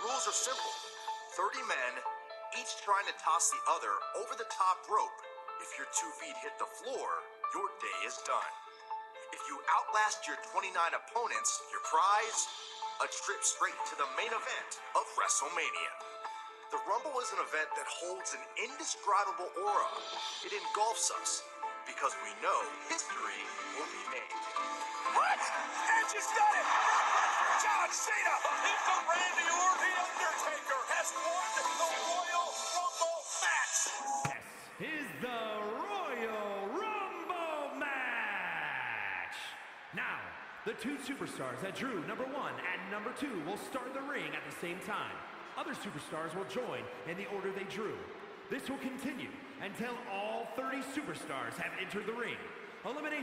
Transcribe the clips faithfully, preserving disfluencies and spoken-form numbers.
rules are simple. thirty men, each trying to toss the other over the top rope. If your two feet hit the floor, your day is done. If you outlast your twenty-nine opponents, your prize, a trip straight to the main event of WrestleMania. The Rumble is an event that holds an indescribable aura. It engulfs us because we know history will be made. What? Edge has done it! John Cena! If the Randy Orton The Undertaker has won the Royal Rumble match! This is the Royal Rumble match! Now, the two superstars that drew number one and number two will start the ring at the same time. Other superstars will join in the order they drew. This will continue until all thirty superstars have entered the ring. Eliminate...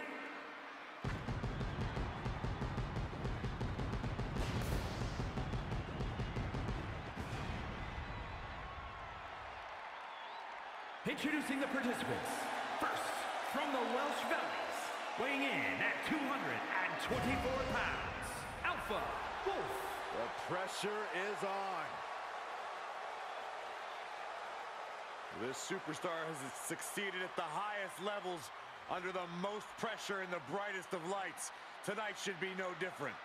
Introducing the participants. First, from the Welsh Valleys, weighing in at two hundred twenty-four pounds, Alpha Wolf. The pressure is on. This superstar has succeeded at the highest levels under the most pressure in the brightest of lights. Tonight should be no different.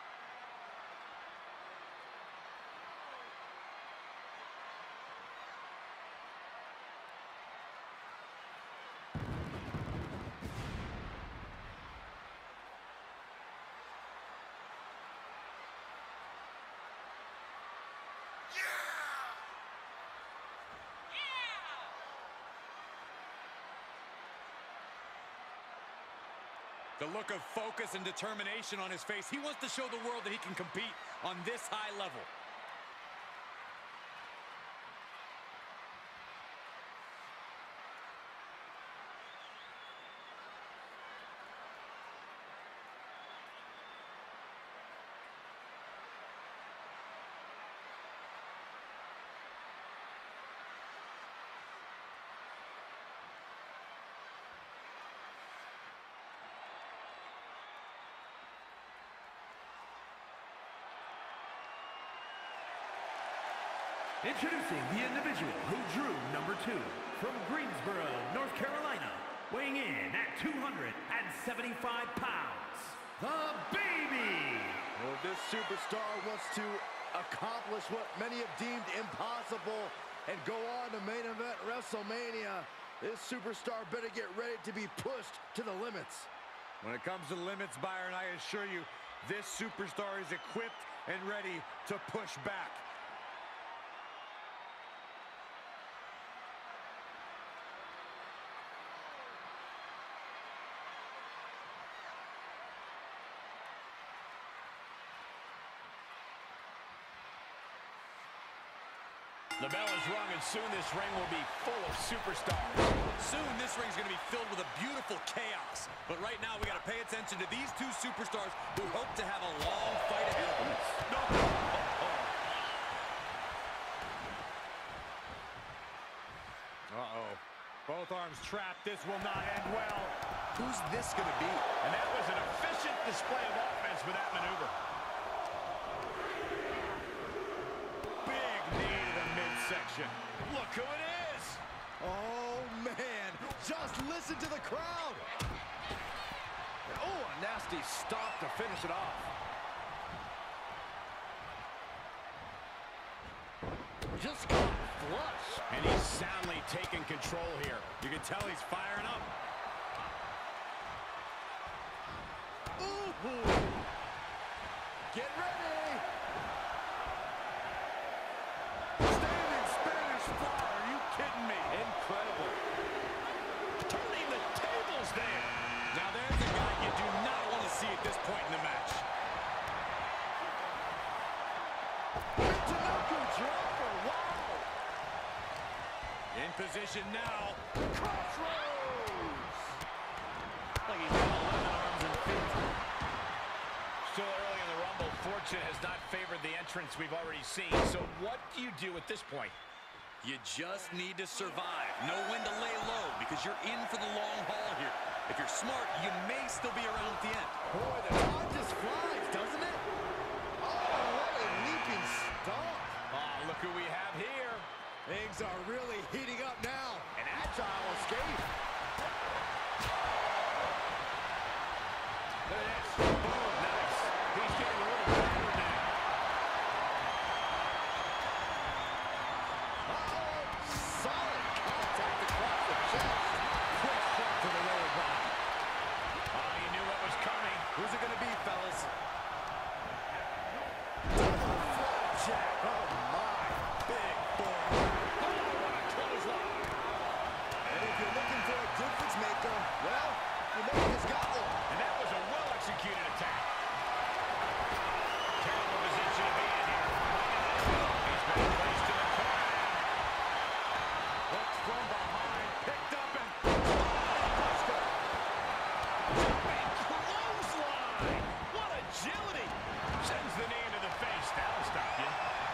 The look of focus and determination on his face. He wants to show the world that he can compete on this high level. Introducing the individual who drew number two from Greensboro, North Carolina, weighing in at two hundred seventy-five pounds, The Baby. Well, this superstar wants to accomplish what many have deemed impossible and go on to main event WrestleMania. This superstar better get ready to be pushed to the limits. When it comes to limits, Byron, I assure you, this superstar is equipped and ready to push back. The bell is rung, and soon this ring will be full of superstars. Soon this ring's going to be filled with a beautiful chaos. But right now we got to pay attention to these two superstars who hope to have a long fight ahead of them. No. Uh-oh. Both arms trapped. This will not end well. Who's this going to be? And that was an efficient display of offense with that maneuver. Section. Look who it is! Oh, man. Just listen to the crowd. Oh, a nasty stop to finish it off. Just got flush. And he's soundly taking control here. You can tell he's firing up. Ooh. Get ready. Incredible. Turning the tables there. Now there's a guy you do not want to see at this point in the match. Michinoku dropper, wow. In position now. Crossroads. Like he's got eleven arms and feet. Still early in the Rumble, fortune has not favored the entrance we've already seen. So what do you do at this point? You just need to survive. Know when to lay low because you're in for the long haul here. If you're smart, you may still be around at the end. Boy, the time just flies, doesn't it? Oh, what a leaping stomp. Oh, look be, fellas. Flapjack. Oh, my. Big boy. Oh, what a clothesline. And if you're looking for a difference maker, well, you may have just got one. And that was a well-executed attack. Terrible position to be in here. He's been placed in the corner now. Hooks from behind, picked up and... Buster. Jumping clothesline. What agility. Sends the knee into the face. That'll stop you.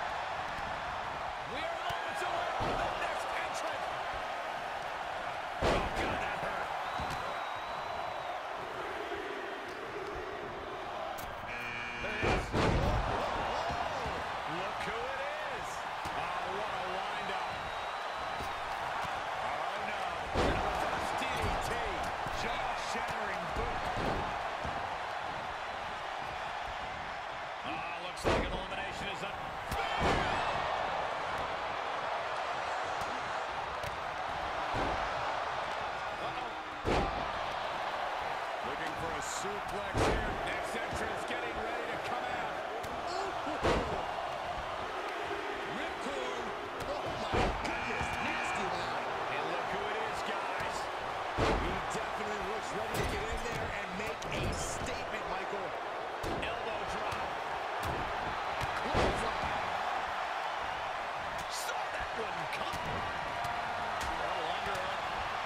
We are moments away from the next entrant. Oh, God, that hurt. Look who it is. Oh, what a wind-up. Oh, no. Reverse D D T. Jaw-shattering boot. Oh, looks like an elimination is up. Looking for a suplex here. Next entrance getting ready to come out. Ripcord. Oh, my goodness. Nasty line. And look who it is, guys. He definitely looks ready to get in there and make a statement, Michael. Elbow drop. Saw that one come. Oh, underarm.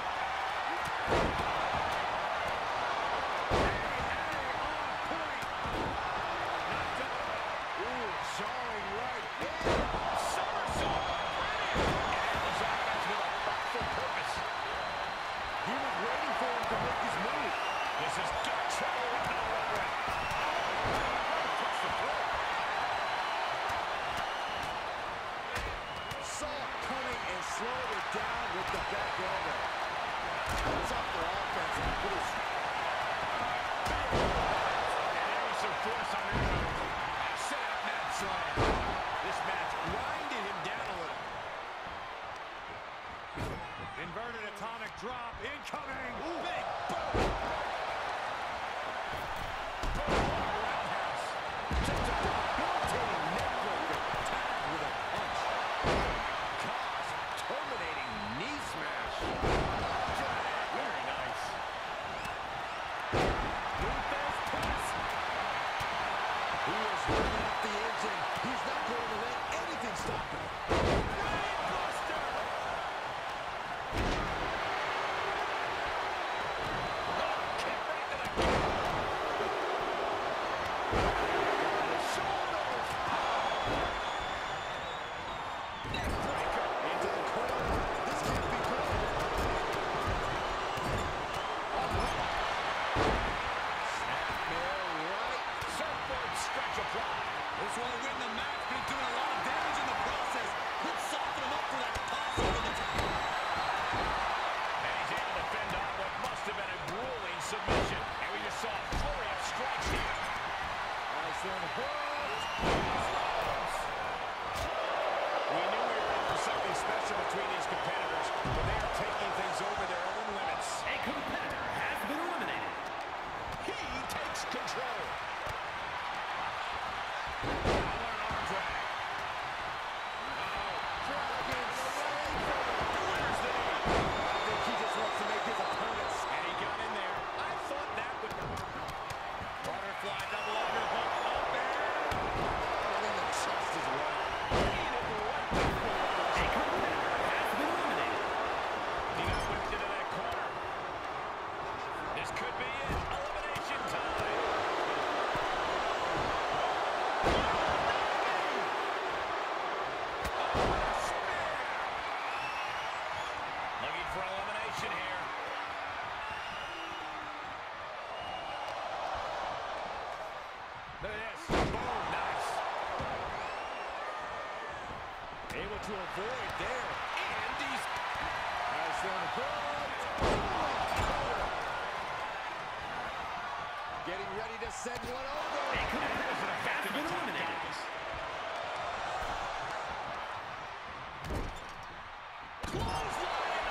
Ooh, showing right. Somersault. And his offense with a thoughtful purpose. He was waiting for him to make his move. This is got trouble with no regret. Touch the throat. Saw it coming and slowed it down with the back elbow. Cuts off their offense and boost. And there was some force on their own. Set out Matt Slam. This match grinded him down a little. Inverted atomic drop incoming. Ooh. Big boom. Roundhouse. Just a debilitating neck breaker. Tagged with a punch. Gosh, terminating knee smash. Very nice. Luthez press. He is running up the engine. He's not going to let anything stop him. Brainbuster. Oh, kick right to the gut. Shoulders. Neckbreaker. Into the corner. This can't be good. Snapmare right. Surfboard stretch applied. This won't win the match, but he's doing a lot of damage in the process. Could soften him up for that toss over the top. And he's able to fend off what must have been a grueling submission. And we just saw a flurry of strikes here. Iceland hooked. We knew we were in for something special between these competitors, but they are taking things over their own limits. A competitor has been eliminated. He takes control. Oh, what an arm drag. Dragon Slam. The winner's the knee. I think he just wants to make his opponents. And he got in there. I thought that would... Butterfly double underhook up there. And in the chest as well. Needed right before. A competitor has been eliminated. He got whipped into that corner. This could be it. Elimination time. Looking for elimination here. Look at this. Boom. Nice. Able to avoid there. And he's... Iceland hooked. Getting ready to send one over. A competitor has been eliminated. Clothesline.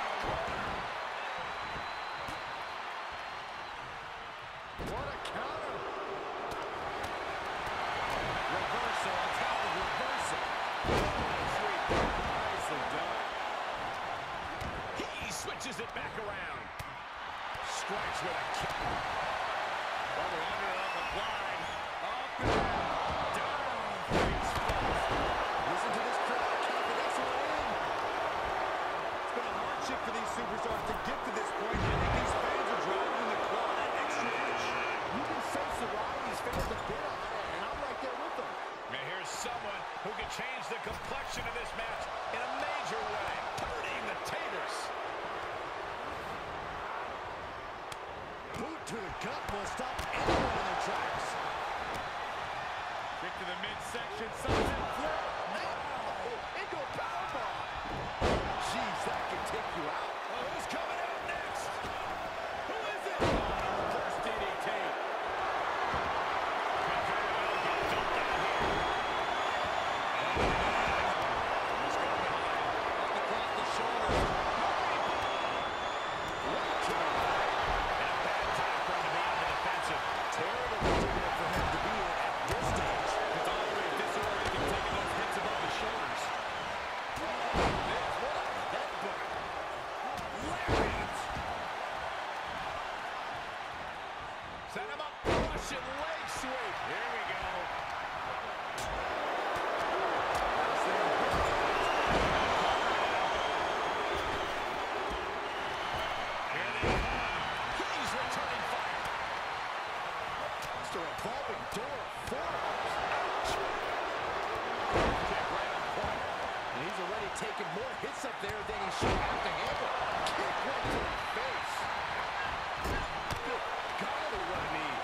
What a counter. Reigns with a kick. Over under up applied. Up and down. Face first. Listen to this crowd keeping us in. It's been a hardship for these superstars to get to this point. I think these fans are driving the crowd that extra inch. You can sense the ride these fans have been on it, and I'm right there with them. And here's someone who can change the complexion of this match in a major way. Turning the taters. Boot to the gut will stop anyone in their tracks. Kick to the midsection. Sunset flip. Now into a powerbomb. Jeez, that can take you out. Oh, who's coming out next? Who is it? Oh, a reverse D D T. Could very well get dumped out here. He's going behind. Up across the shoulders. Right to the eye. And a bad time for him to be on the defensive. Terrible material for him to be in at this stage. It's already disorienting, taking those hits above the shoulders. There's what a headbutt. Lariat. Set him up. Russian leg sweep. Here we go. Here they come. He's returning fire. It's a revolving door of forearms. Ouch. Kick right on point. And he's already taken more hits up there than he should have to handle. Kick right to the face. Good golly, what a knee.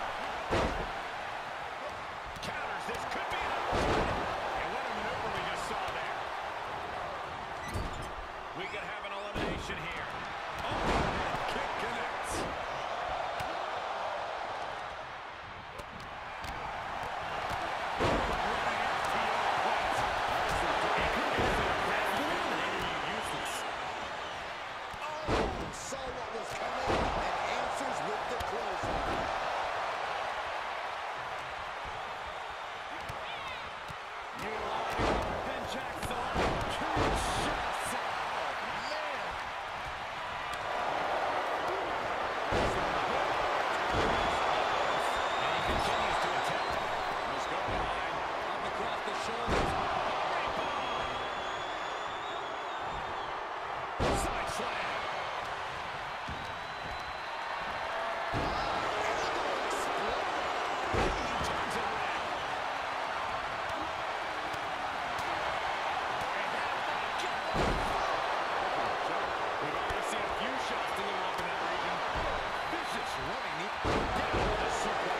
Counters. This could be an opportunity. And what a maneuver we just saw there. We could have an elimination here. Oh, kick connects. Oh, saw what was coming and answers with the closer. Utilizing pin jack thought. Two shots out. Man. And he continues to attack. Let's go behind. Up across the shoulders. Great bomb. Side slam. He turns it around. We've already seen a few shots delivered up in that region. Vicious running knee. Down with a suplex.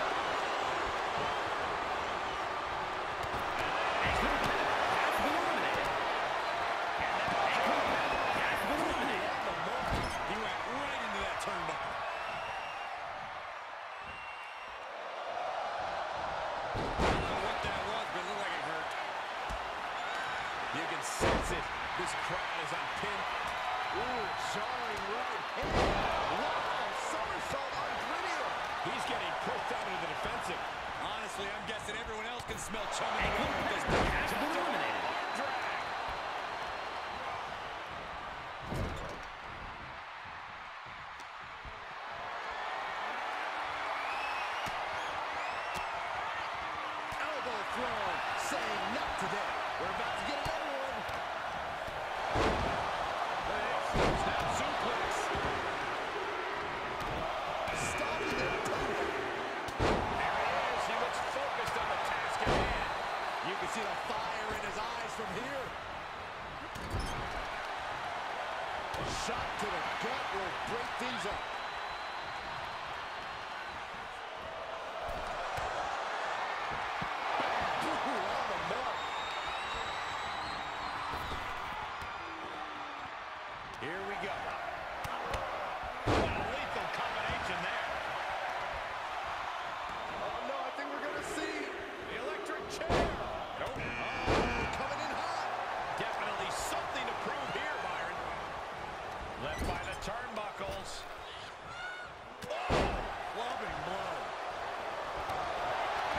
He went right into that turnbuckle. I don't know what that was, but it looked like it hurt. You can sense it. This crowd is on pin. Ooh, jarring right hand. Wow, somersault on Grittier. He's getting pushed out into the defensive. Honestly, I'm guessing everyone else can smell chum in the water with this. Drag. Elbow throw, saying not today. We're about to get another one. Snap suplex. Stopping their toe. There he is. He looks focused on the task at hand. You can see the fire in his eyes from here. A shot to the gut will break things up. Ooh, on the mark. Here we go. What a lethal combination there. Oh no, I think we're gonna see. The electric chair. Nope. Oh, coming in hot. Definitely something to prove here, Byron. Left by the turnbuckles. Oh, clubbing blow.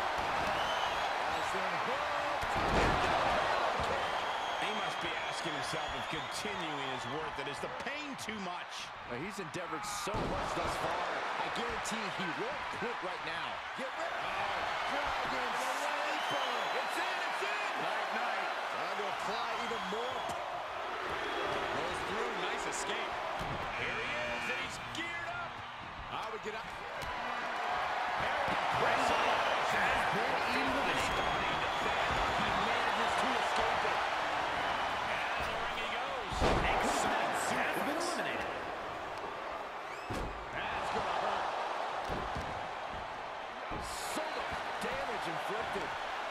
He must be asking himself himself of continuing his work. That is the pain too much. Now, he's endeavored so much thus far. I guarantee he won't quit right now. Get ready. Oh, Dragon Sleeper. It's in, it's in. Night, night. Time to apply even more. Goes through, nice escape. Here he is, and he's geared up. I would get out. Has been eliminated. Starting to fail. He manages to escape it. And the ring he goes. Excellent. Has been eliminated. That's gonna hurt. So much damage inflicted.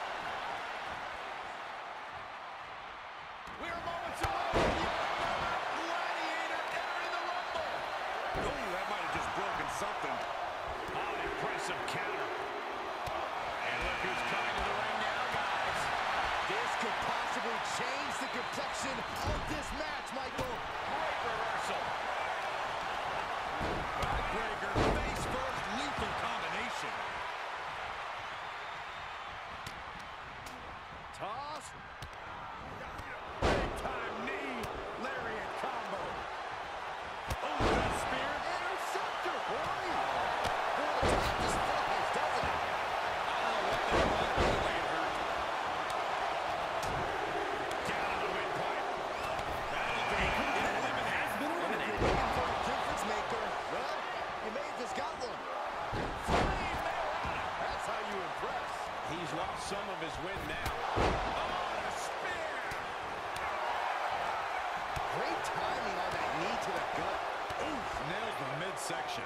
We are moments away from the Gladiator entering the Rumble. Oh, that might have just broken something. Oh, impressive counter. And look who's coming to the ring now, guys. This could possibly change the complexion of this match, Michael. Great reversal. Backbreaker, face first, lethal combination. Toss. Big time knee. Lariat combo. Oh, that spear. Interceptor, boy. Boy, the top just flies, doesn't it? I don't know what that was, but the way it hurt. Down on the windpipe. That'll do it. Eliminated. Has been And if eliminated. you're looking for a difference maker, well, you may have just got one. Flame Mayorana. That's how you impress. He's lost some of his wind now. Oh, the spear. Great timing on that knee to the gut. Oof, nails the midsection.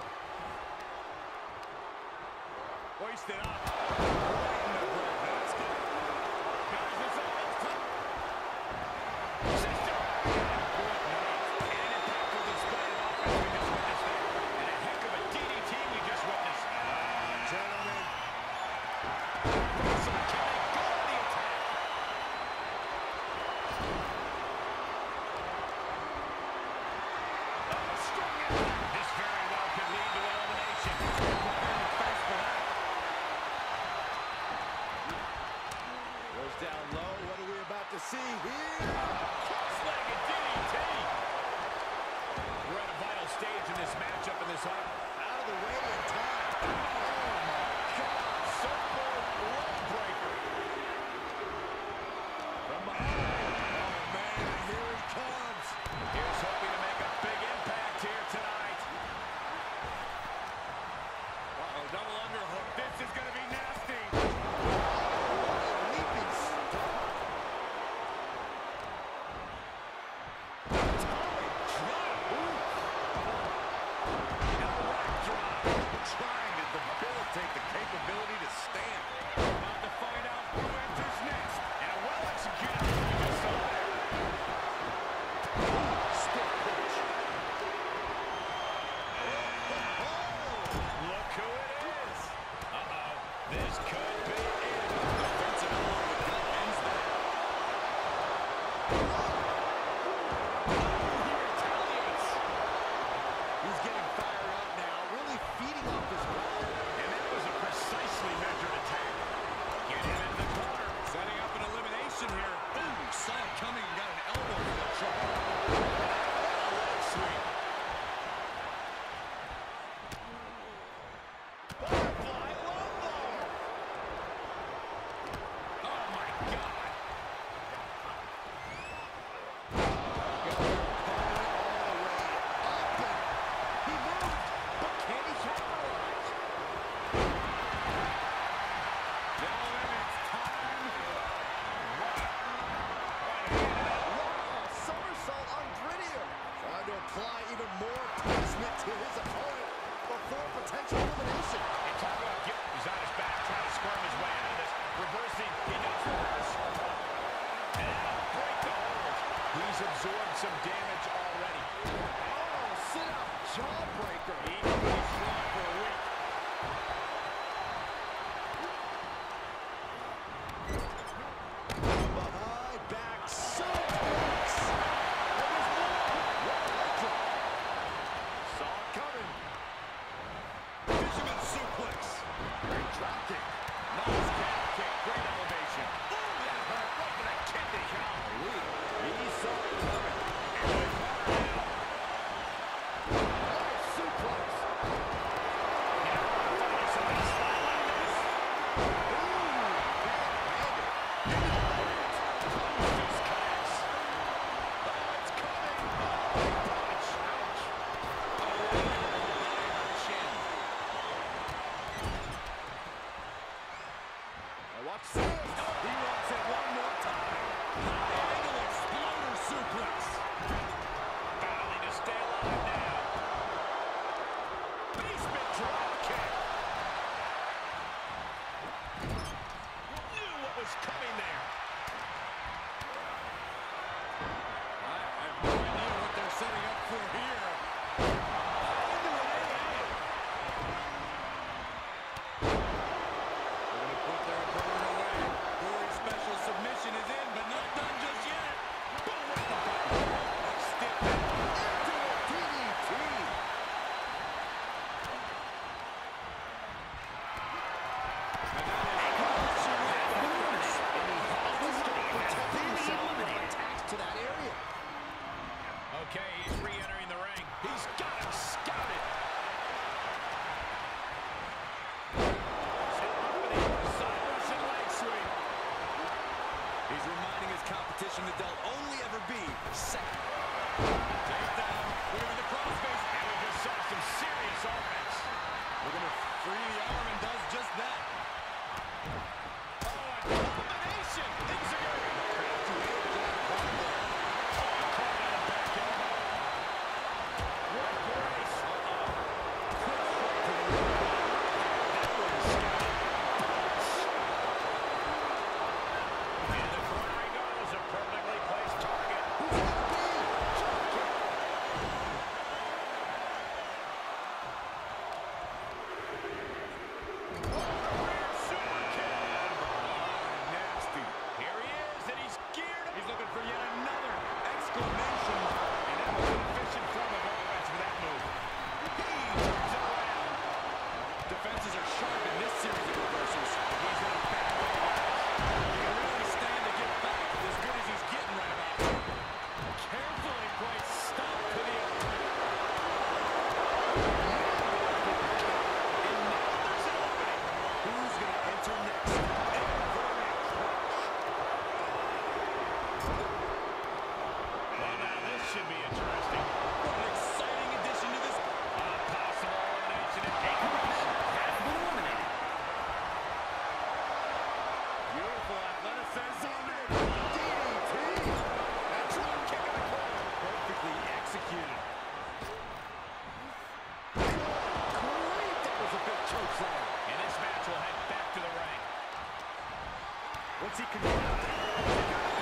Hoisted up. Right in the breadbasket. Guys, it's almost time. Sister. Good night. And an impactful display of offense we just witnessed there. And a heck of a D D T we just witnessed. Ah, gentlemen. Russell, can they go on the attack? Oh, strong impact. This very well could lead to elimination. Preparing fast for that. Goes down low. What are we about to see here? Cross-legged D D T. We're at a vital stage in this matchup in this hunt. Out of the way in time. Oh, my God. Surfboard leg breaker. From behind. Oh, man, here he comes. Here's hoping to make a big impact here tonight. Uh-oh, double underhook. This is going to be nasty. A leaping star. Atomic drop. Elrac drop. Trying to debilitate the capability to stand. About to find out who enters next. And a well-executed move we just saw there. Stick push. Look who it is. Uh-oh. This could be it. Defensive elbow to the gut ends that. He retaliates. He's getting fired up now, really feeding off his ground. And that was a precisely measured attack. Get him into the corner. Setting up an elimination here. Boom, saw it coming and got an elbow for the trouble. Leg sweep. Butterfly low blow. Oh, my God. He moved, but can he capitalize? Gentlemen, it's time. Wow, somersault on Grittier. Trying to apply even more placement to his opponent before potential elimination. And talk about guilt. He's on his back, trying to squirm his way out of this. Reversing. He does reverse. And that'll break the hold. He's absorbed some damage already. Oh, sit out, jawbreaker. He could be strong for a week. Behind back suplex. And there's more. What a leg drop. Saw it coming. Fisherman suplex. Great drop kick. Nice calf kick. Great elevation. Ooh, that hurt right to the kidney. Golly. He saw it coming. Ducks it. He wants it one more time. High angle exploder suplex. Battling to stay alive now. Basement drop kick. Knew what was coming there. I have no idea what they're setting up for here. Into an A A. They're going to put their opponent away. Corey's special submission is in, but not done just yet. Boom, right the button. Stiff it. Into a D D T. And that is crushing with the finish. And he has to start protecting himself from attacks to that area. Okay, he's re-entering the ring. He's got him scouted. Still up with the side Russian leg sweep. He's reminding his competition that they'll only ever be second. Takedown, waving the crossface. And we just saw some serious offense. We're going to free the arm and does just that. Oh, a combination. Enziguri. What a brace. In the corner he goes, a perfectly placed target. Rear super kick. Nasty. Here he is, and he's geared up. He's looking for yet another exclamation. And that was an efficient form of offense with that move. He turns it around. Defenses are sharp in this series of reversals. He's in a bad way. He can really stand to get back as good as he's getting right about now. Carefully placed stop to the elbow. And now there's an opening. Who's going to enter next? Well, now this should be interesting. What an exciting addition to this. A possible elimination in eight minutes. Has been eliminated. Beautiful athleticism. D D T. That's a kick in the corner. Perfectly executed. Great. That was a big choke slam. And this match will head back to the ring. What's he conducting?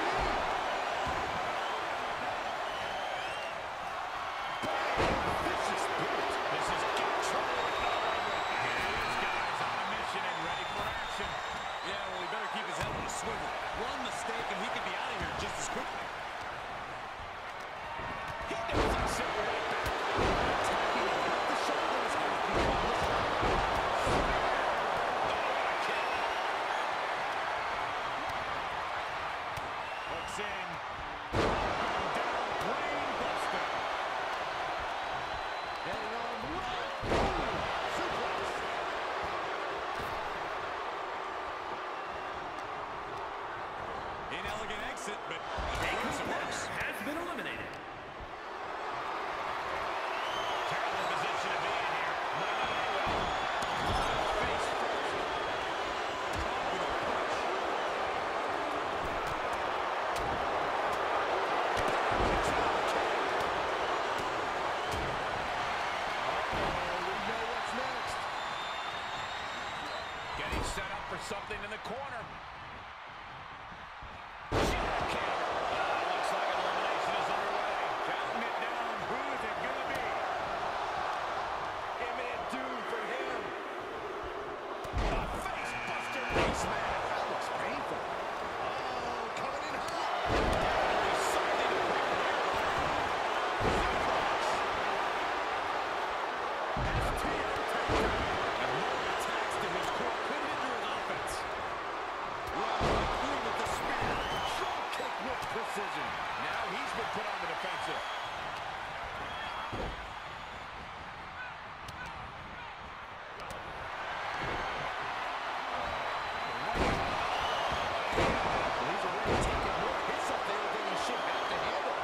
Vicious boot. This is get trouble. Here he is, guys, on a mission and ready for action. Yeah, well, he better keep his head on a swivel. One mistake and he could be out of here just as quickly. He doesn't sit right back. Attacking off the shoulders has become the Hooks in. Down, brain buster. Heading on right. Boom. Suplex. Inelegant exit, but Taker works and works. has been eliminated. Terrible position to be in here. Not on any way. Face first. Caught with a push. Getting set up for something in the corner. Jack hammer. Ah, looks like an elimination is underway. Counting it down. Who is it going to be? Imminent doom for him. A face buster ace man. That looks painful. Oh, coming in hot. There's something to break the air. S T L takedown. And more attacks to his core could hinder his offense. Well, clean with the spear. Drop kick with precision. Now he's been put on the defensive. He's already taken more hits up there than he should have to handle.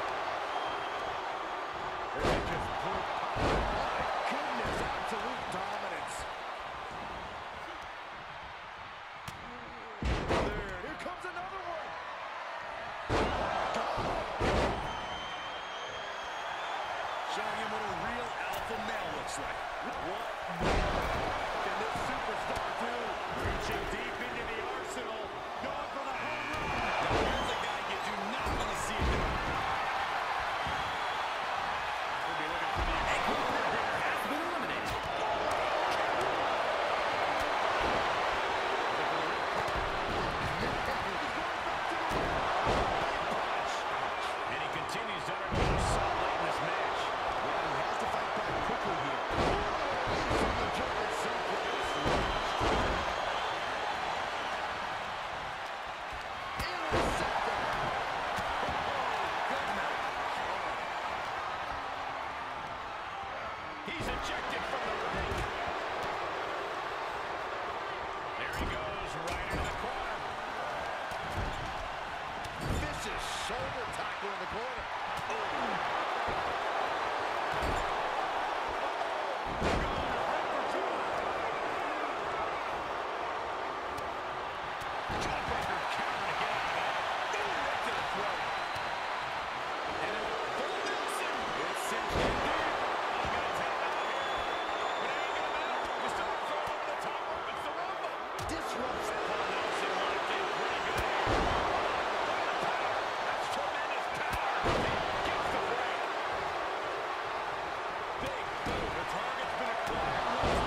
They're just brute power. My goodness, absolute dominance. looks like. What more can this superstar do? Reaching deep into the arsenal. Going for the home run. Now here's a guy you do not want to see it do. We'll be looking for the Has been eliminated. And he continues to undergo assault late in this match. Yeah, he has to fight back quickly here. From the German suplex. Intercepted. Oh, goodness. He's ejected from the ring. There he goes, right into the corner. Vicious shoulder tackle in the corner. Jawbreaker counter to get out of that. Ooh, right to the throat. And a full Nelson. It's cinched in deep. I'm going to tap out here. But it ain't going to matter. You still have to throw it over the top rope. It's the Rumble. Disrupts the Paul Nelson locked in pretty good here. Power. That's tremendous power. He gets the break. Big boom. The target's been acquired.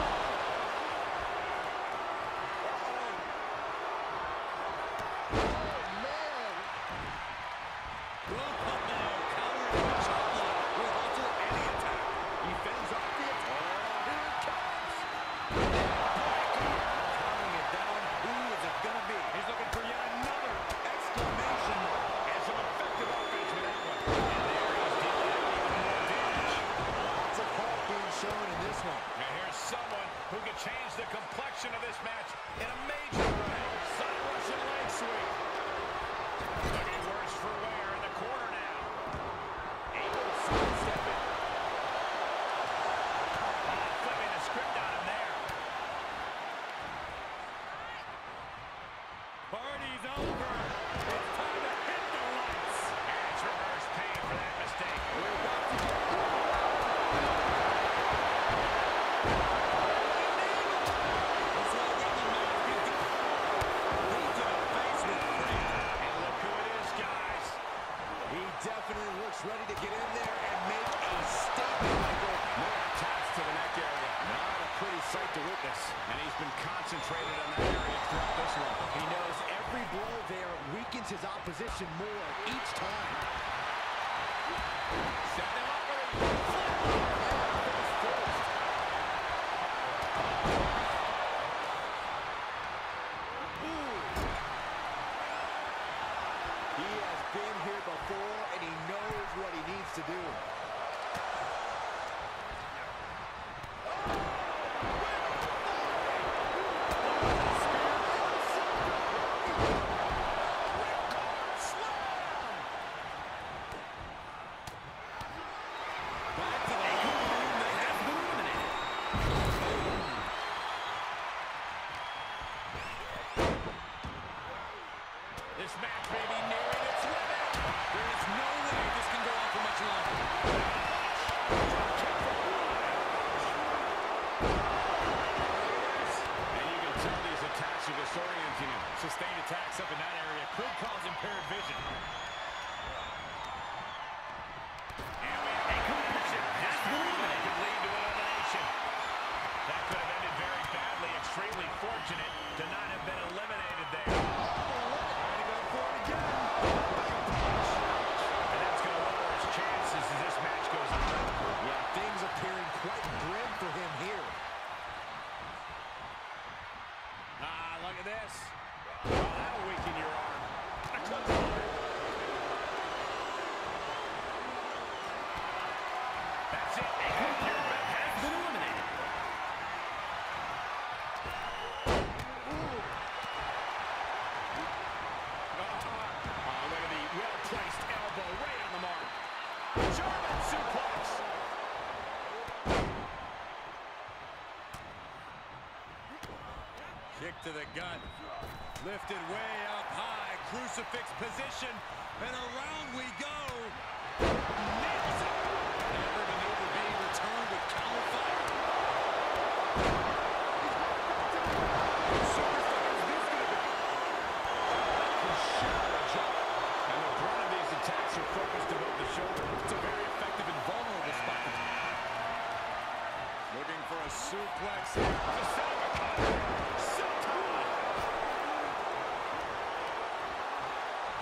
He's looking for yet another exclamation mark. And some effective offense with that one. And there he's dealing out even more damage. Lots of heart being shown in this one. And here's someone who can change the complexion of this match in a major way. Side Russian leg sweep. Looking worse for wear in the corner now. Able to sidestep it. Oh, flipping the script on him there. Party's over. It's time to hit the lights. And it's reverse pain for that mistake. We're about to get and look who it is, guys. He definitely looks ready to get in there and make a statement, Michael. More attacks to the neck area. Not a pretty sight to witness. And he's been concentrated on that area throughout this one. He knows every blow there weakens his opposition more each time. Setting him up for the flip. He has been here before, and he knows what he needs to do. Back to the Has been eliminated. This match may be nearing its limit. There is no way this can go on for much longer. And you can tell these attacks are disorienting him. Sustained attacks up in that area could cause impaired vision. And we have a collision. Has been eliminated. Could lead to an elimination. That could have ended very badly. Extremely fortunate to not have been eliminated there. Trying to go for it again. And that's going to lower his chances as this match goes on. Yeah, things appearing quite grim for him here. Ah, look at this. Oh, that'll weaken your arm. A close one. That's it. And you're back. Has been eliminated. Oh, look at the well-placed elbow right on the mark. German suplex. Kick to the gut. Lifted way up high. Crucifix position. And around we go. Nails it. Every maneuver being returned with counter fire.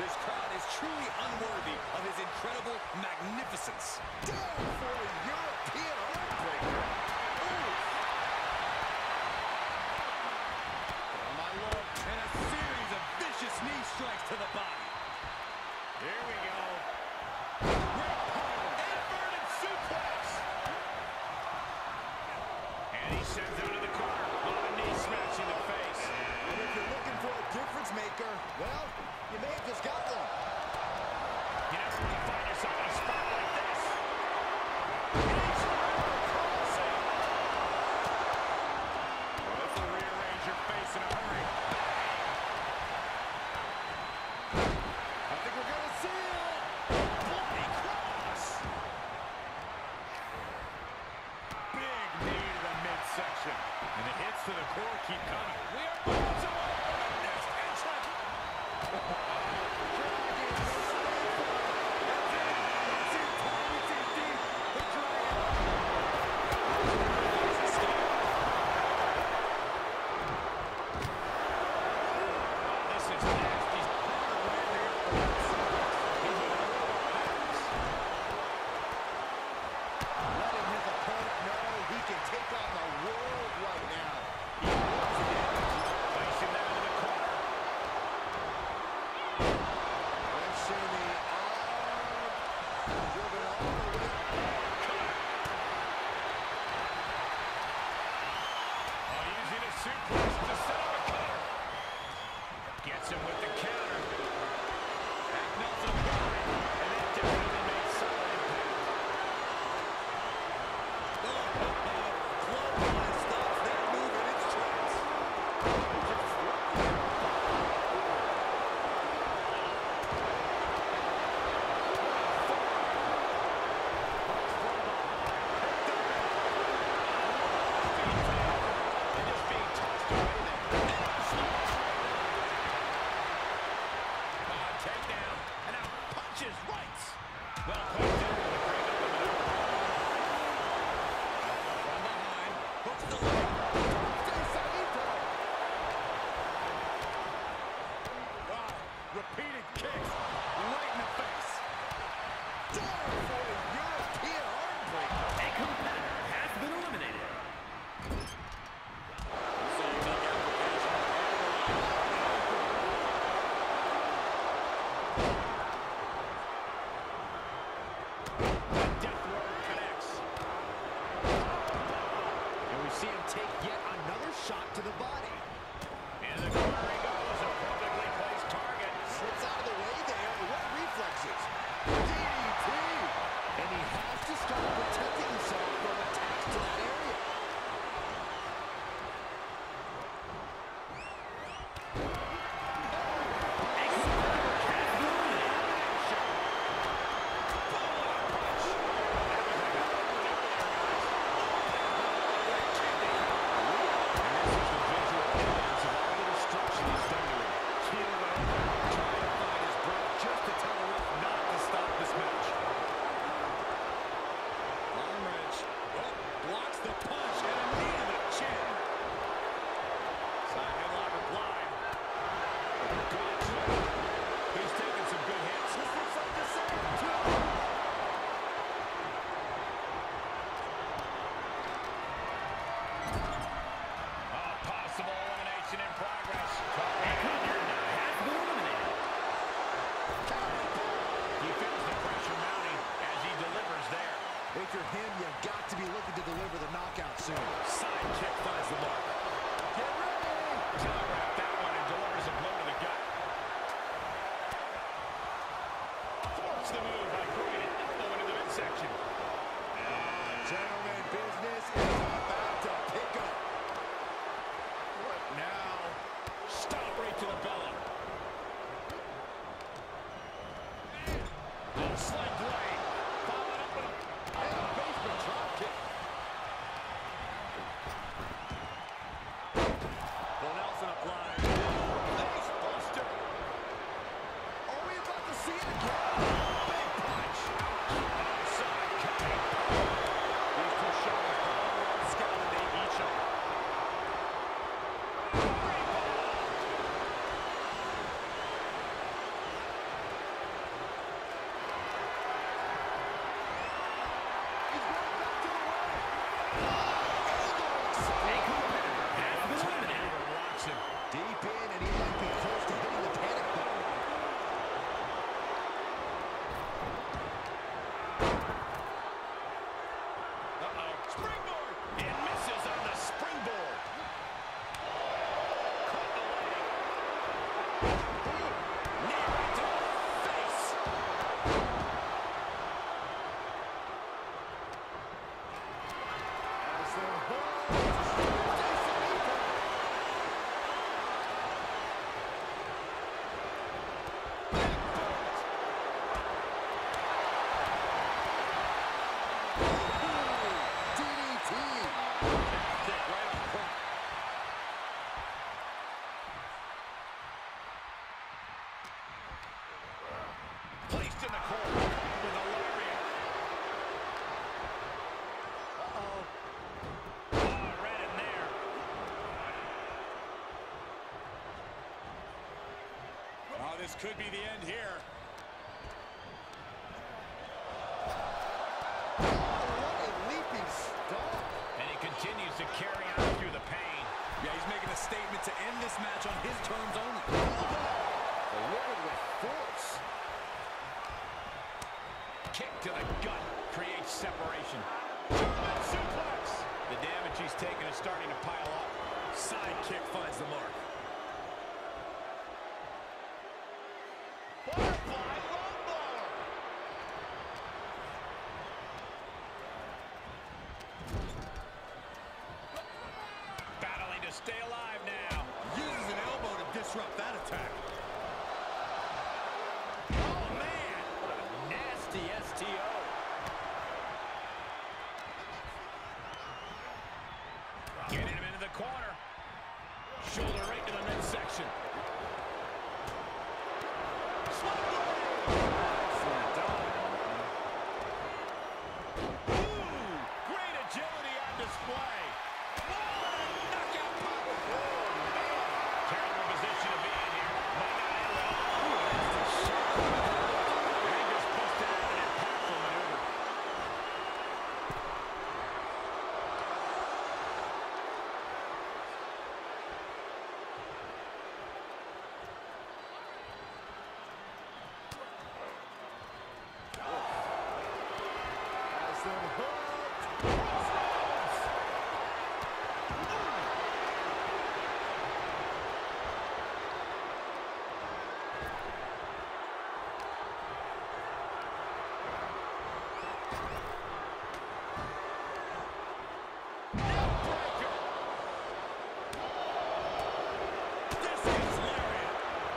This crowd is truly unworthy of his incredible magnificence. Down for a European heartbreaker. Oh, my Lord. And a series of vicious knee strikes to the body. Here we go. Great power. Inverted suplex. And he sends out of the corner. Oh, a knee smash in the face. And if you're looking for a difference maker, well, you may have just got one. You never really find yourself in a spot like this. This will rearrange your face in a hurry. I think we're going to see it. Bloody cross. Big knee to the midsection. And the hits to the core keep coming. We are moments away from the next entrant. This is nasty. Letting his opponent know he can take on the world right now. Placing that in the corner. Wrenching the arm. Driven all the way. Oh, using a suplex to set up a cover. Gets him with the counter. That melts him apart, and that definitely makes solid impact. Bloodline stops that move in its tracks. And just being tossed away there. Ah, takedown, and now punches rights. Well placed in with a great eliminator. From behind. Hooks the leg. Wow, repeated kicks right in the face. Down for a European heartbreaker. A competitor has been eliminated. So unique application. this could be the end here. What a leaping stomp. And he continues to carry on through the pain. Yeah, he's making a statement to end this match on his terms only. Delivered with force. Kick to the gut creates separation. German suplex. The damage he's taken is starting to pile up. Side kick finds the mark. Butterfly lung blower. Battling to stay alive now. Uses an elbow to disrupt that attack. Oh, man. What a nasty S T O. Getting him into the corner. Shoulder right to the midsection. Ooh, great agility on display. Whoa, knockout power. Oh, man. Terrible position to be in here. Might not end well. Ooh, that's a shot. And he just busted out an impactful maneuver. Has them hooked. Discus lariat.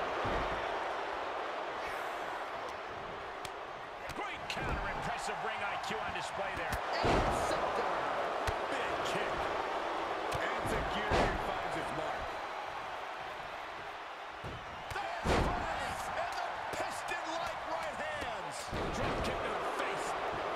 Great counter, impressive ring I Q on display there. Big kick. Enzuigiri finds its mark. There's Furnas and the piston-like right hands. Drop kick to the face.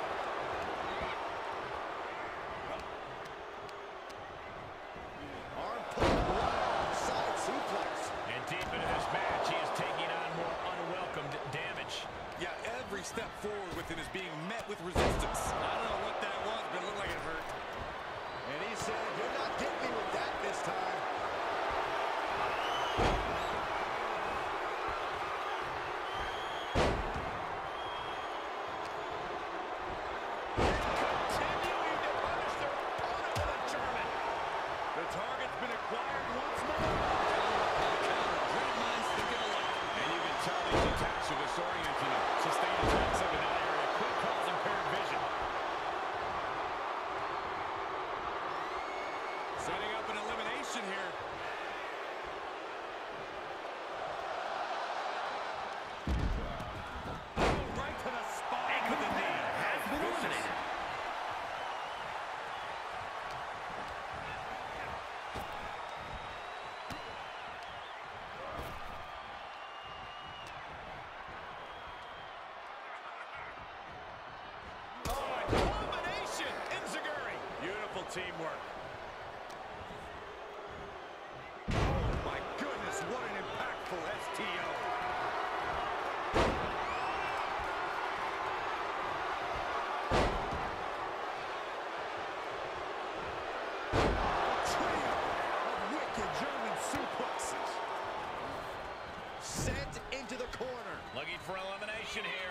Arm pull right. Side suplex. And deep into this match, he is taking on more unwelcomed damage. Yeah, every step forward with it is being met with resistance. I don't know what that was, but it looked like it hurt. And he said, "You're not getting me with that this time." Continuing to punish their opponent with a German. The target's been acquired once more. Great minds thinking alike. And you can tell these attacks are disorienting him. Sustained attacks up in that area could cause impaired vision. Setting up an elimination here. Oh, right to the spine with the knee. Has been eliminated. Oh, and combination. Enzuigiri. Beautiful teamwork. Oh, my goodness, what an impactful S T O. Trio of wicked German suplexes. Sent into the corner. Looking for elimination here.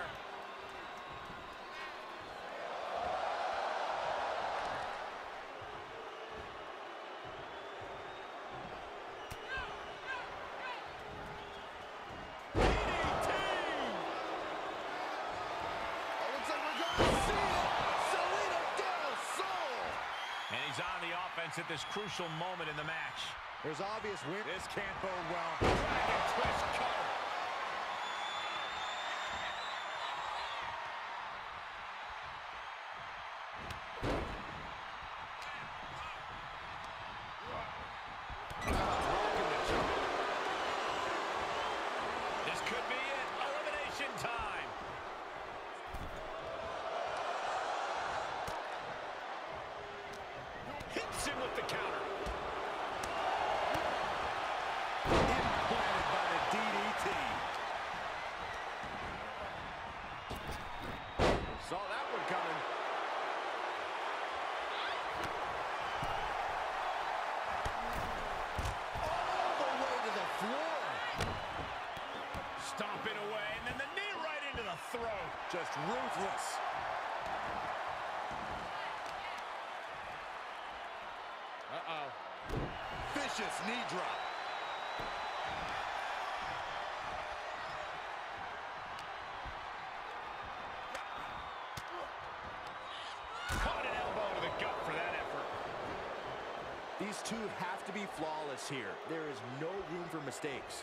Oh, looks like we're going to see it. Salida del Sol. And he's on the offense at this crucial moment in the match. There's obvious win. This can't bode well. Dragon twist cover. This could be it. Elimination time. Hits him with the counter. Implanted stomping away, and then the knee right into the throat. Just ruthless. Uh-oh. Vicious knee drop. Caught an elbow to the gut for that effort. These two have to be flawless here. There is no room for mistakes.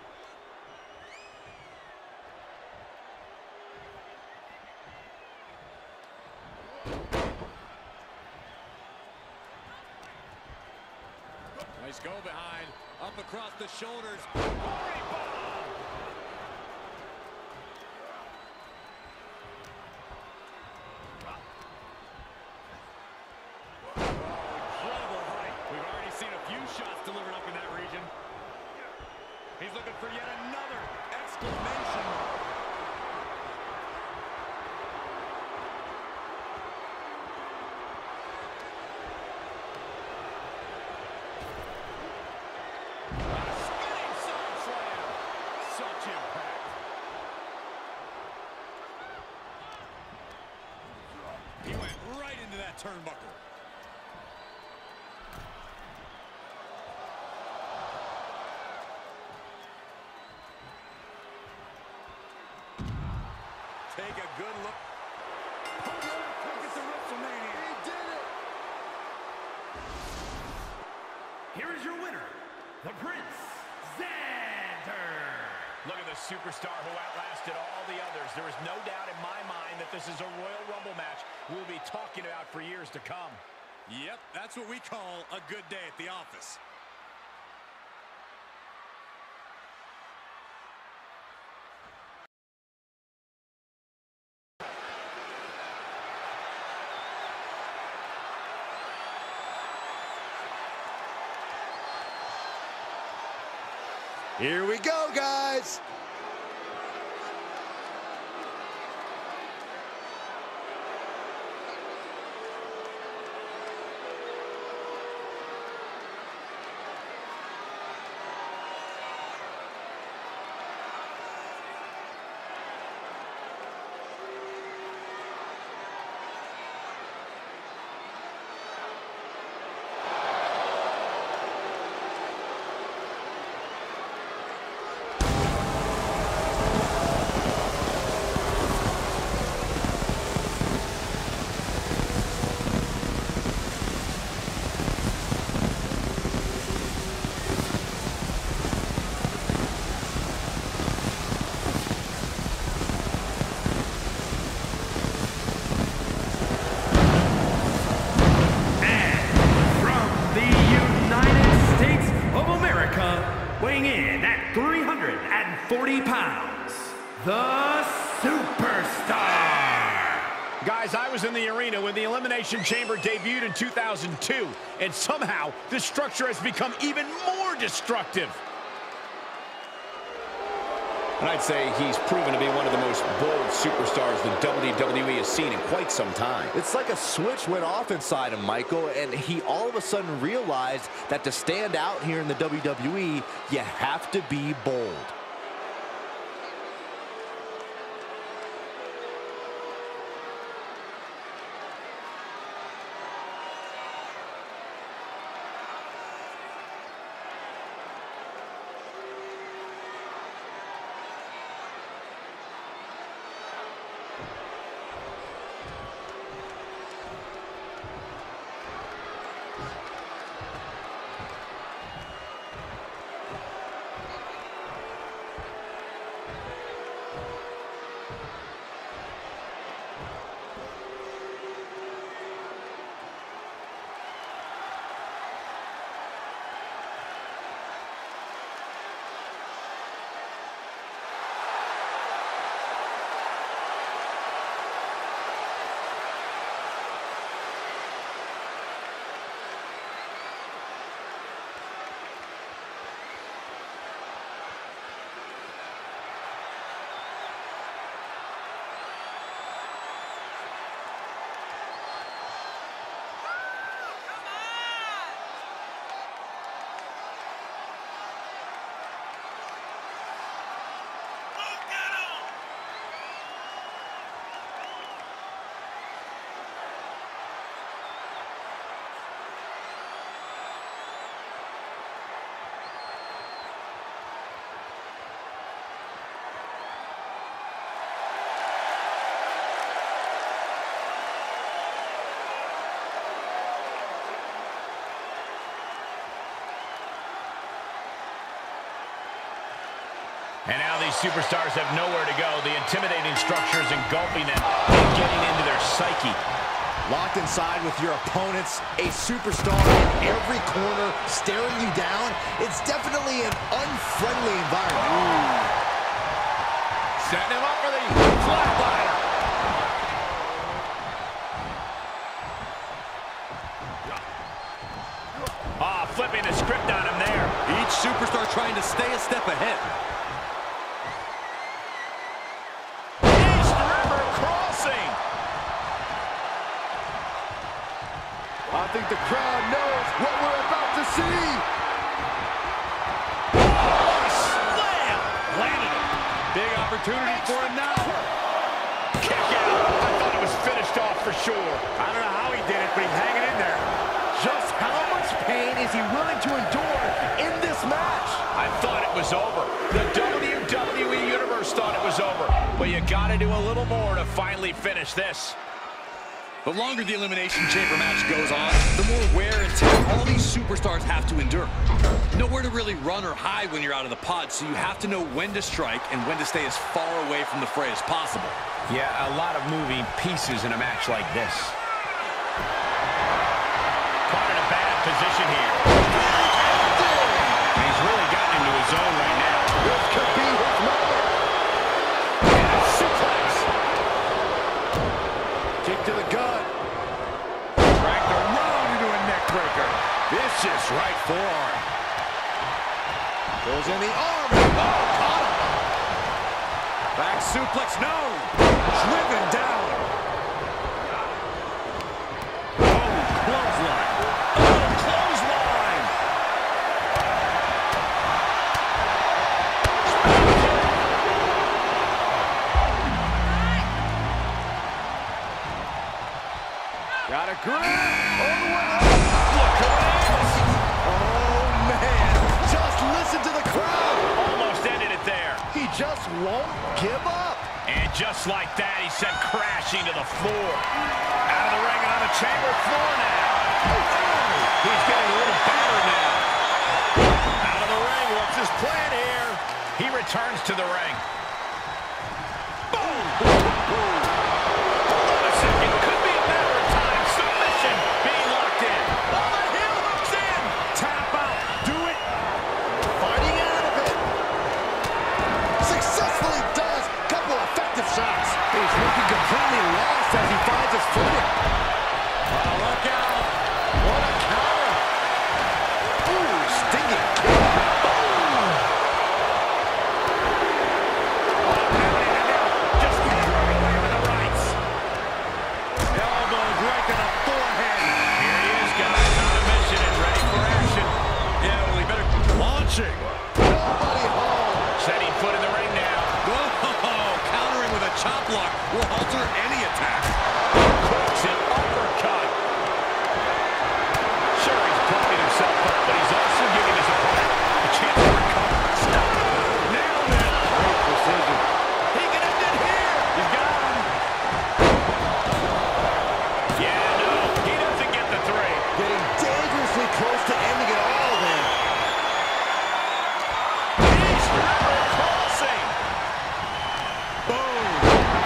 Nice go behind. Up across the shoulders. Glory bomb! Incredible height. We've already seen a few shots delivered up in that region. He's looking for yet another exclamation mark. Turnbuckle. Take a good look. Take it to WrestleMania. He did it. Here is your winner, the Prince, Xander. Look at the superstar who outlasted all the others. There is no doubt in my mind that this is a Royal Rumble match we'll be talking about for years to come. Yep, that's what we call a good day at the office. Here we go, guys. Weighing in at three hundred forty pounds, the Superstar. Guys, I was in the arena when the Elimination Chamber debuted in two thousand two, and somehow this structure has become even more destructive. And I'd say he's proven to be one of the most bold superstars the W W E has seen in quite some time. It's like a switch went off inside him, Michael, and he all of a sudden realized that to stand out here in the W W E, you have to be bold. And now these superstars have nowhere to go. The intimidating structure is engulfing them and getting into their psyche. Locked inside with your opponents, a superstar in every corner, staring you down. It's definitely an unfriendly environment. Ooh. Setting him up for the flatliner. Ah, oh, flipping the script on him there. Each superstar trying to stay a step ahead. East River crossing. I think the crowd knows what we're about to see. Oh, slam! Landed him. Big opportunity for him now. Kick out. I thought it was finished off for sure. I don't know how he did it, but he's hanging in there. Just how much pain is he willing to endure in this match? I thought it was over. The W W E Universe thought it was over. But you got to do a little more to finally finish this. The longer the Elimination Chamber match goes on, the more wear and tear all these superstars have to endure. Nowhere to really run or hide when you're out of the pod, so you have to know when to strike and when to stay as far away from the fray as possible. Yeah, a lot of moving pieces in a match like this. Caught in a bad position here. And he's really gotten into his zone right now. This could be his moment. And a suplex. Kick to the gut. Cracked around into a neck breaker. Vicious right forearm. Goes in the arm. Oh, caught him. Back suplex, no. Driven down. Oh, clothesline. Oh, clothesline. Got a grip. All the way up. Look who it is. Oh, man. Just listen to the crowd. Almost ended it there. He just won't give up. And just like that, he sent crashing to the floor. Out of the ring and on the chamber floor now. He's getting a little better now. Out of the ring, what's his plan here? He returns to the ring. Boom! Hold on a second, could be a matter of time. Submission being locked in. Oh, the heel hooks in. Tap out. Do it. Fighting out of it. Successfully does. Couple effective shots. He's looking completely lost as he finds his footing. Oh, look out. What a counter. Ooh, stinging kick. Just hammering away with the rights. Elbows right to the forehead. Here he is, guys, on a mission and ready for action. Yeah, well, he better launching. Nobody home. Setting foot in the ring now. Whoa, countering with a chop block will alter any attack. Crooks an uppercut. Sure, he's pumping himself up, but he's also giving his opponent a chance to recover. Stop! Nailed it! Great precision. He can end it here! He's got him! Yeah, no, he doesn't get the three. Getting dangerously close to ending it all then. East River crossing! Boom.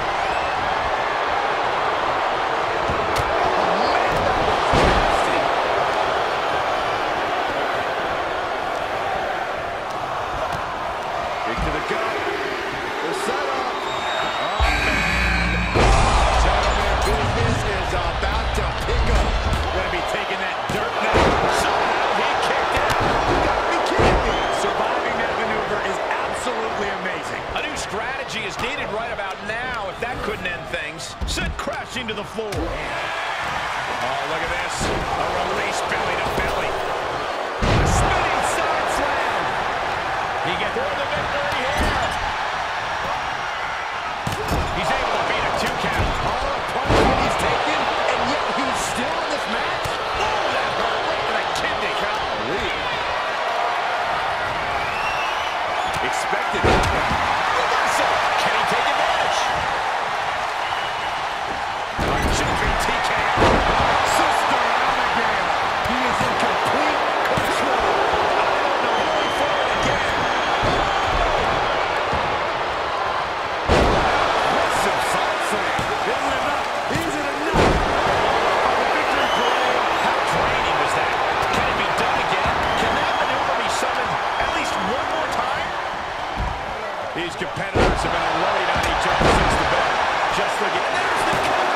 Kick to the gut. The setup. Gentlemen, business is about to pick up. Gonna be taking that dirt now. Somehow he kicked out. You gotta be kidding me. Surviving that maneuver is absolutely amazing. A new strategy is needed right about now if that couldn't end things. Sent crashing to the floor. Oh, look at this. A release belly to belly. A spinning side slam. He gets for the victory here. He's able to beat a two count. All the punishment he's taken, and yet he's still in this match. Oh, that hurt right to the kidney. Golly. Expected. Reversal. Can he take advantage? A jumping T K O. Sister Abigail. He is in complete control. I don't know. Going forward again. These competitors have been unloading on each other since the bell. Just look at there's the cover.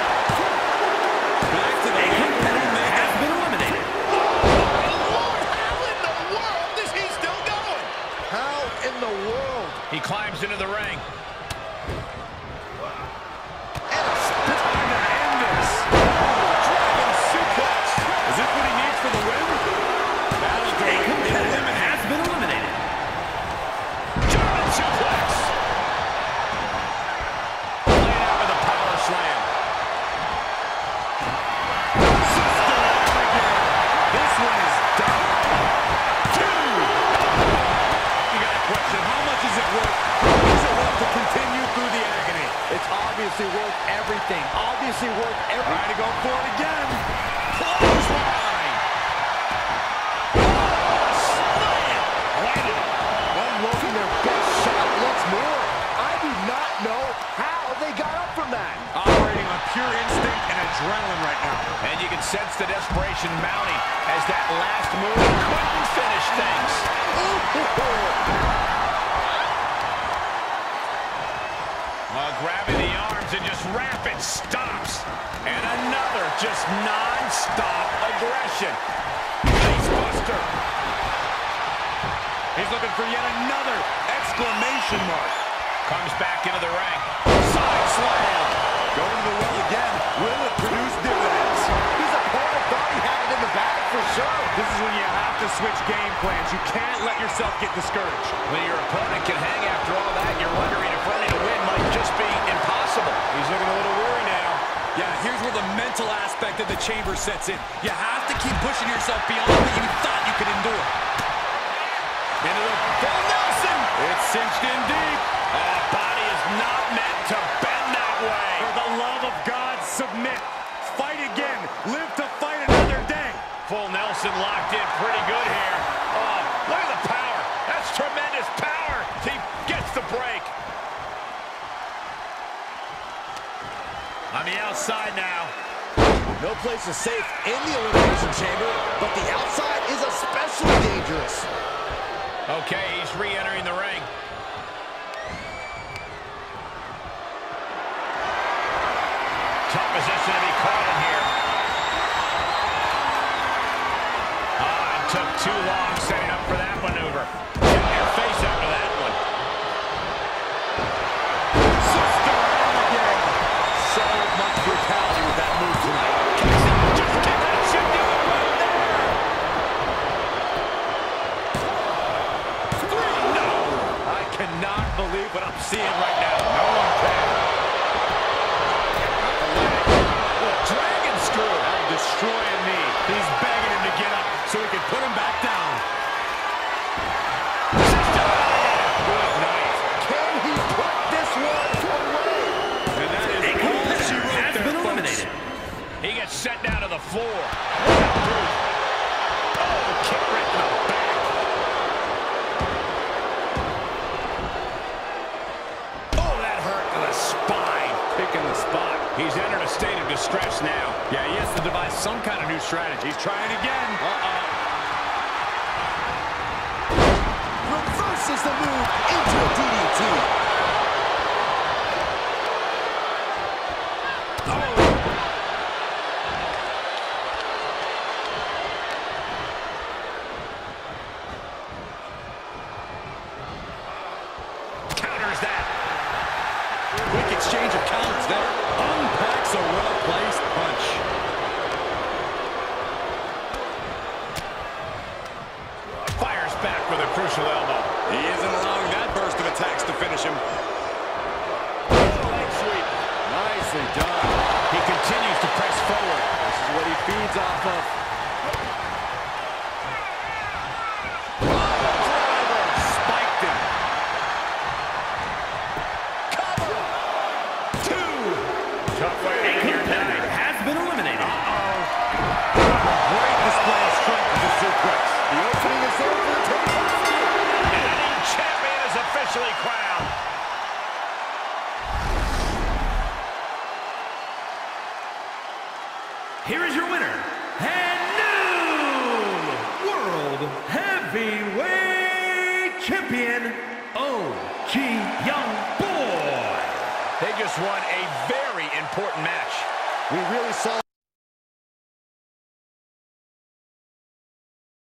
Back to the competitor has been eliminated. Oh, Lord, how in the world is he still going? How in the world? He climbs into the ring. Is this what he needs for the win? Battle to eliminate. Has been eliminated. German suplex. Laid out with a power slam. This one is done. Two. You got a question. How much is it worth? How much is it worth to continue through the agony? It's obviously worth everything. Obviously worth everything. Trying to go for it again. Clothesline. Oh, slam. Landed it. Unloading their best shot once more. I do not know how they got up from that. Operating on pure instinct and adrenaline right now. And you can sense the desperation mounting as that last move couldn't finish things. Uh, grabbing the arms and just rapid stops. And another just non-stop aggression. Facebuster. He's looking for yet another exclamation mark. Comes back into the ring. Side slam. Going to the well again. Will it produce dividends? His opponent thought he had it in the bag for sure. This is when you have to switch game plans. You can't let yourself get discouraged. When your opponent can hang after all that, you're wondering if running a win might just be impossible. He's looking a little weary now. Yeah, here's where the mental aspect of the chamber sets in. You have to keep pushing yourself beyond what you thought you could endure. Into the full Nelson. It's cinched in deep. That body is not meant to bend that way. For the love of God, submit. Fight again. Live to fight another day. Full Nelson locked in pretty good here. Oh, look at the power. That's tremendous power. He gets the break. On the outside now. No place is safe in the Elimination Chamber, but the outside is especially dangerous. Okay, he's re-entering the ring. Tough position to be caught in here. Ah, it took too long setting up for that maneuver. Get your face out of that one. Sister again. So much brutality with that move tonight. Just kick that shit the other way there. Three, no. I cannot believe what I'm seeing right now. No one can. Dragon screw. That'll destroy a knee. He's begging him to get up so he can put him back down. Good night. Can he put this one away? And that is all she wrote has there, been eliminated. Folks. He gets sent down to the floor. Oh, kick right to the back. Oh, that hurt to the spine. Picking the spot. He's entered a state of distress now. Yeah, he has to devise some kind of new strategy. He's trying again. Uh-oh. Reverses the move into a D D T. Oh. Counters that. Quick exchange of counters there. Unpacks a well-placed punch. Fires back with a crucial elbow. He isn't allowing that burst of attacks to finish him. Leg sweep. Nicely done. He continues to press forward. This is what he feeds off of. Driver spiked him. Cover. Two. Tough way to end your night. Has been eliminated. Uh-oh. Great display of strength with the suplex. The opening is there for the table. And the new champion is officially crowned. Here is your winner, and new World Heavyweight Champion, O G Young Boy. They just won a very important match. We really saw